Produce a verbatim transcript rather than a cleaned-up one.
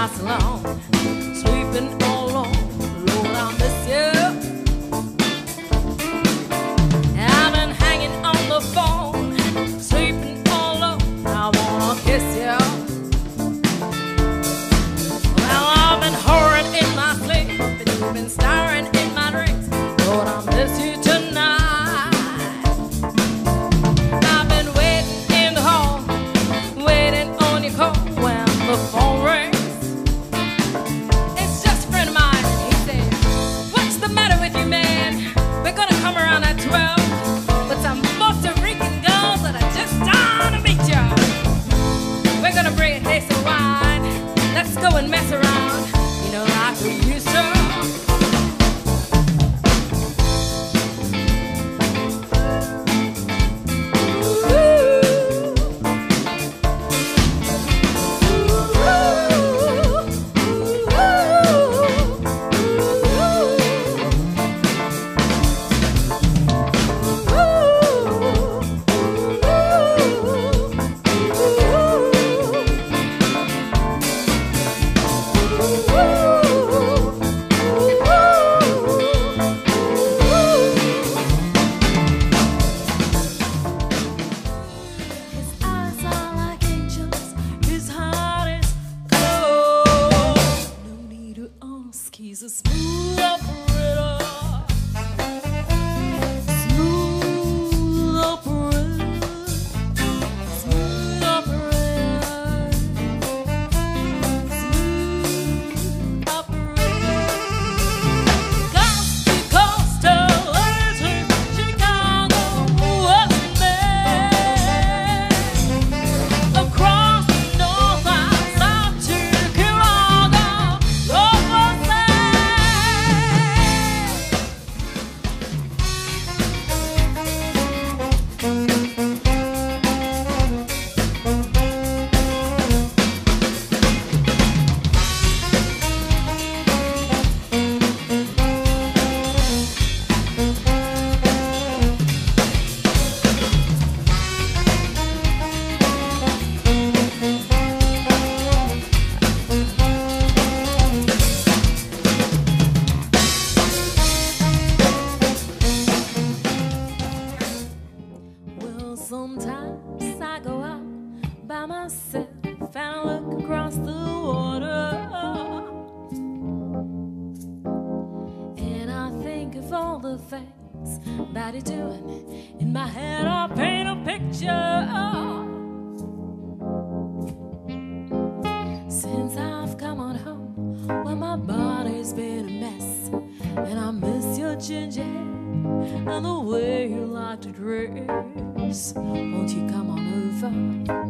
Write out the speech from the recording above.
nights alone, sleeping all alone. Lord, I miss you. I've been hanging on the phone, sleeping all alone. I wanna kiss you. Well, I've been horrid in my sleep, but you've been staring in my dreams. Lord, I miss you tonight. I've been waiting in the hall, waiting on your call when the phone rings. It's just a friend of mine, and he said, "What's the matter with you, man? We're gonna come around at twelve with some Puerto Rican girls that are just dying to meet you. We're gonna bring a case of wine. Let's go and mess around, you know, like we used to." He's a smooth operator, smooth operator, smooth operator, smooth operator. Coast to coast, L A to Chicago, what's there? Across the north and south to Chicago, over there. Sometimes I go out by myself and I look across the water, and I think of all the things that you're doing. In my head I paint a picture. Since I've come on home, well, my body's been a mess, and I miss your ginger hair and the way you like to dress. Won't you come on over?